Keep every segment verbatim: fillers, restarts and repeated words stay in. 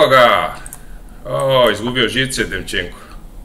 Evo ga! O, izgubio živce Demčenko.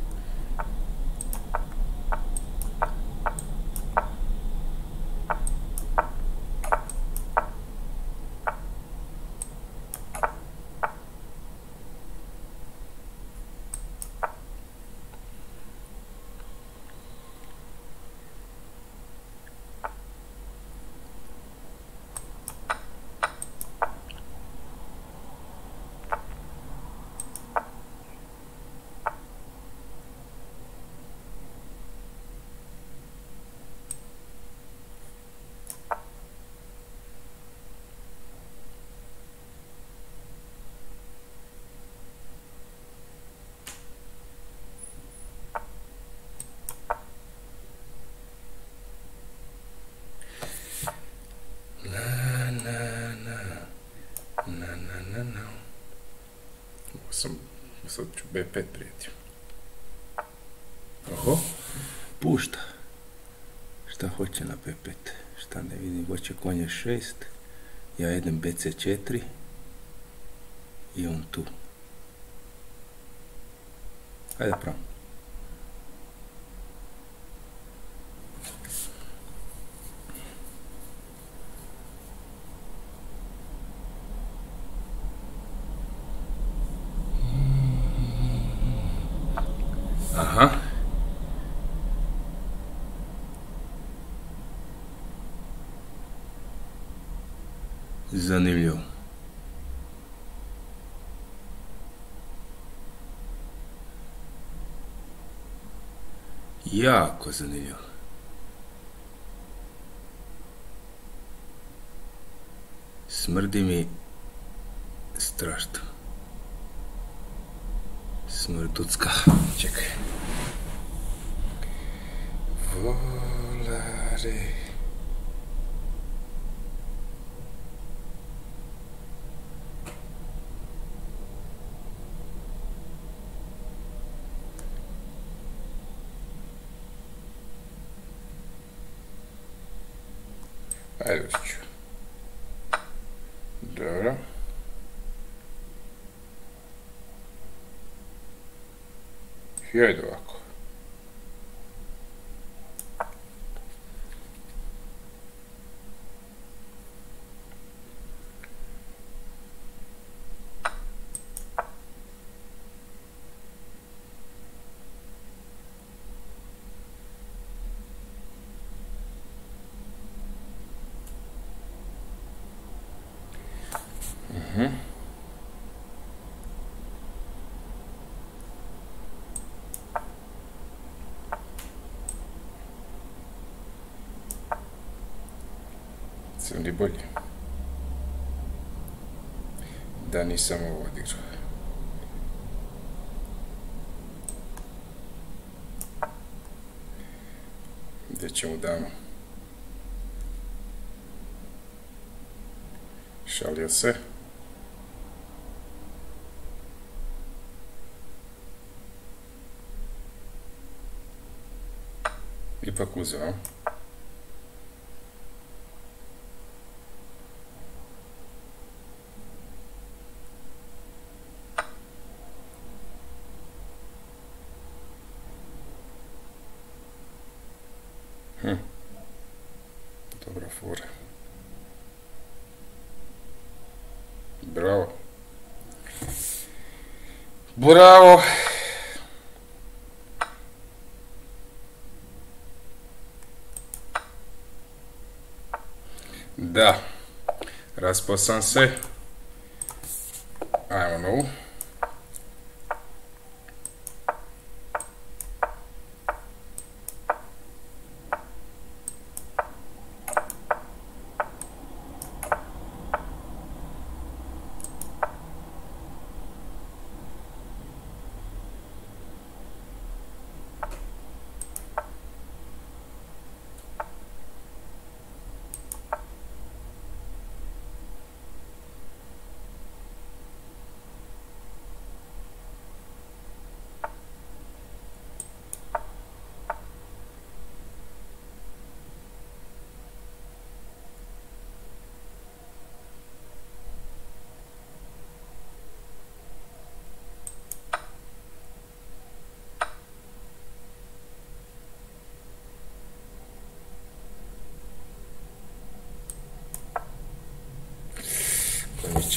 Sad ću be pet prijeti. Oho. Pušta. Šta hoće na be pet? Šta ne vidim, hoće konje šest. Ja idem be ce četiri. I on tu. Hajde pravo. Aha. Zanimljivo. Jako zanimljivo. Smrdi mi strašno. Smrducka. Čekaj. Volare. Ajde ću. Dobro. I ajde ovako. Mhm. Crni bolje. Da nisam ovo odigrao. Gdje ćemo damo? Šalio se. Ipak uzeo. Hm. Dobra fora. Bravo. Bravo. Da. Raspao sam se. Ajmo novu.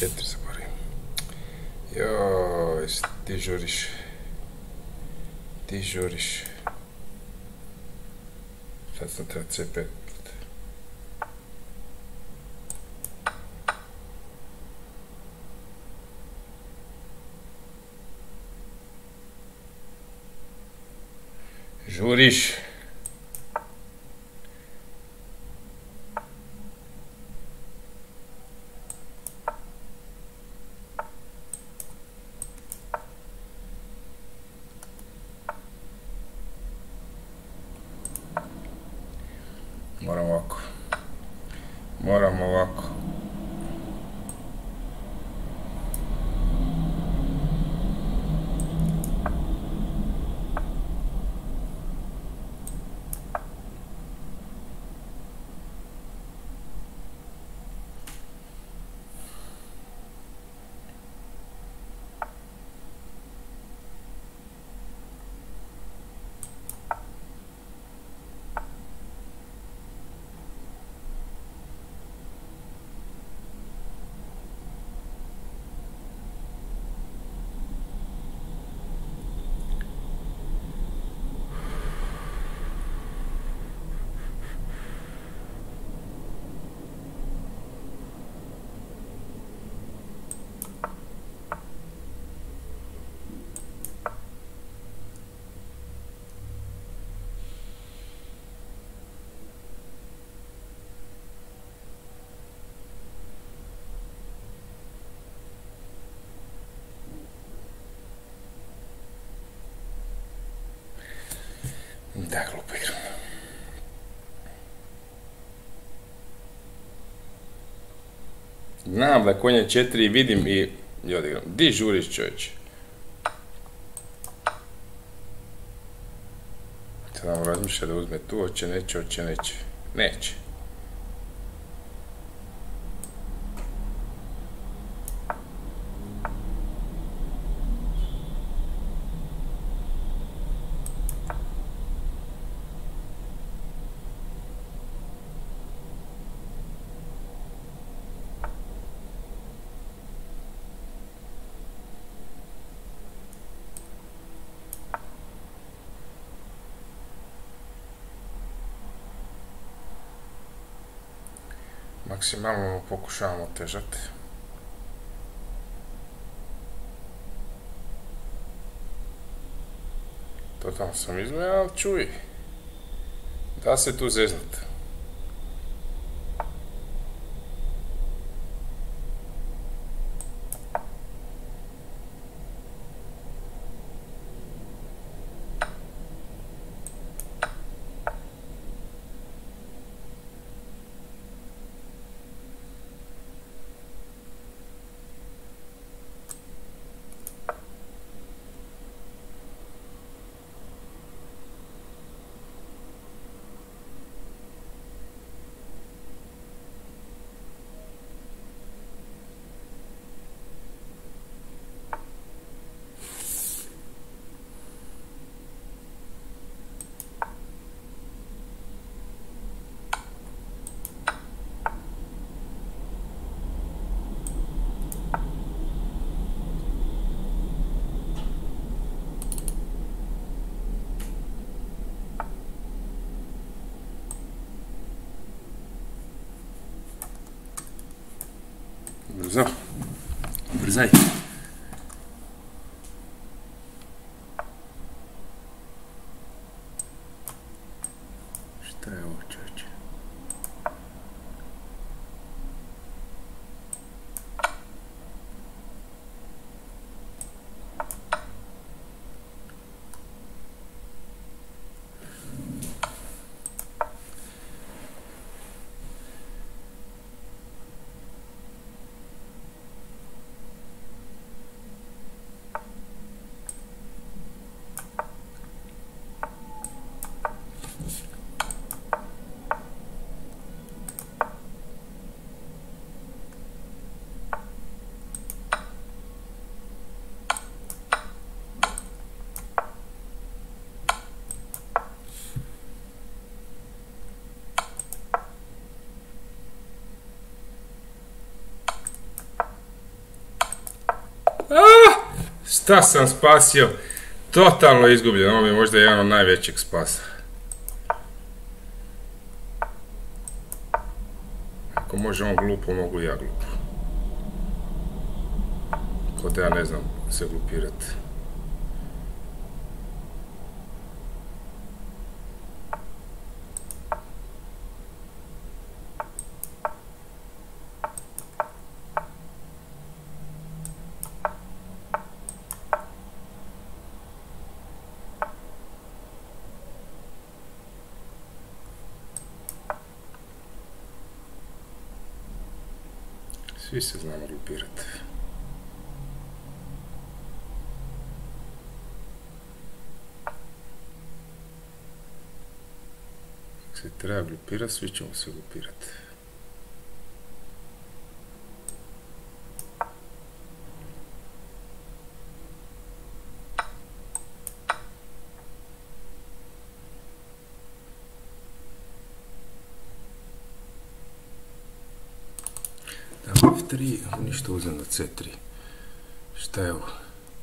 četiri zaboravim. Joj, ti žuriš. Ti žuriš. Sad sam treba C pet. Žuriš. Moram ovako. Moram ovako. Da, glupo igram. Znam da konja četiri vidim i... I odigram. Di žuriš, čovječe? Sad nam razmišlja da uzme tu, hoće, neće, hoće, neće. Neće. Maksimalno pokušavamo otežati. Totalno sam izgledao, ali čuj. Da se tu zeznut. Brzo. Brzaj. Šta je ovo, čovječe? A, šta sam spasio? Totalno izgubljen, ovo mi je možda jedan od najvećeg spasa. Ako može on glupo, mogu i ja glupo. Ko da ja ne znam se glupirati. Svi se znamo glupirati. Ako se treba glupirati, svi ćemo se glupirati. F tri, ništa uzem na C tri. Šta je ovo?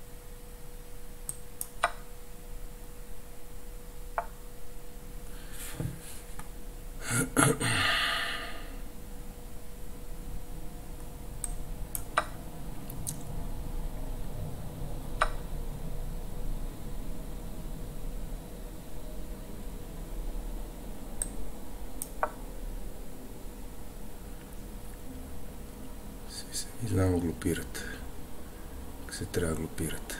I znamo glupirat. Kako se treba glupirat.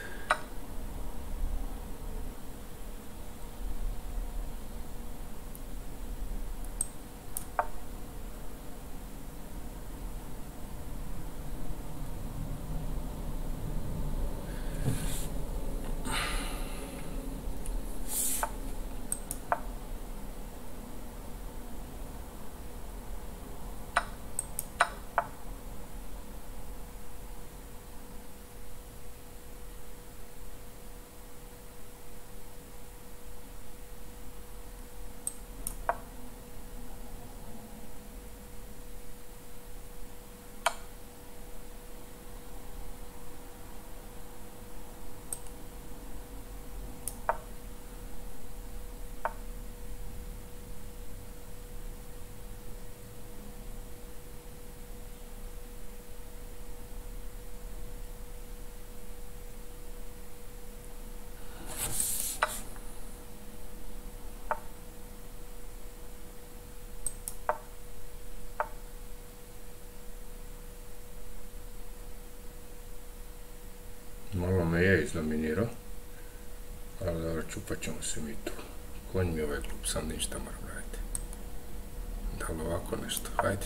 Malo me je iznominirao, ali dobro, čupat ćemo se mi tu. Konj mi ovaj klub, sam ništa moram raditi. Da li ovako nešto, hajde.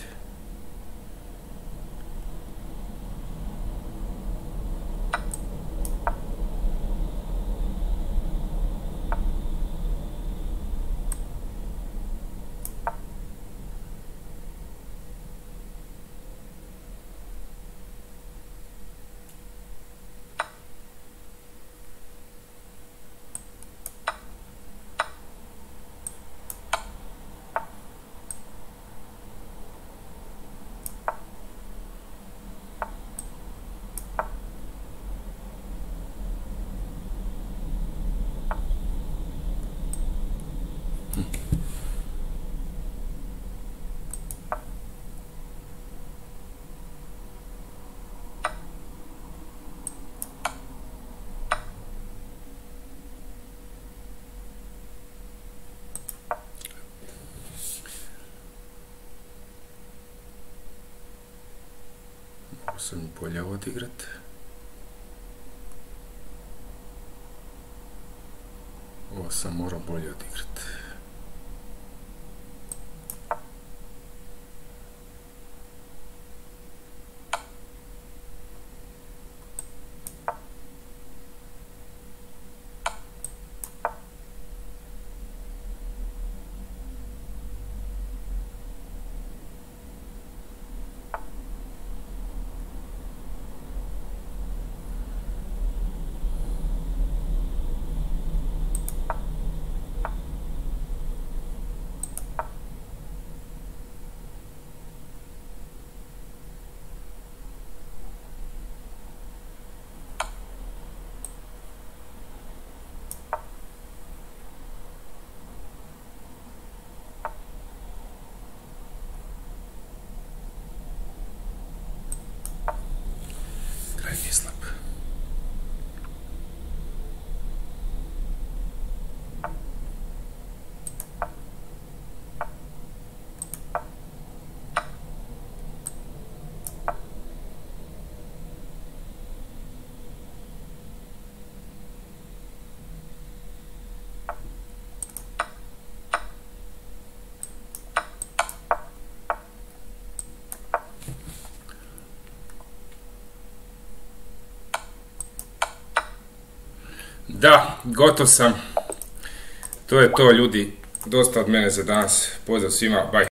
Mogu sam i bolje odigrat. Ovo sam morao bolje odigrat. Da, gotov sam. To je to ljudi. Dosta od mene za danas. Pozdrav svima, bye.